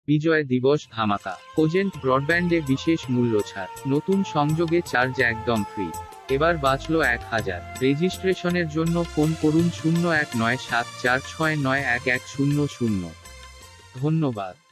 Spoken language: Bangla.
বিজয় দিবস ধামাকা। কোজেন্ট ব্রডব্যান্ডে বিশেষ মূল্য ছাড়, নতুন সংযোগে চার্জ একদম ফ্রি। এবার বাঁচলো 1000। রেজিস্ট্রেশনের জন্য ফোন করুন 019746911100। ধন্যবাদ।